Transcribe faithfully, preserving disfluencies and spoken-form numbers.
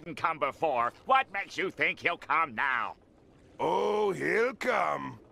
didn't come before, what makes you think he'll come now? Oh, he'll come.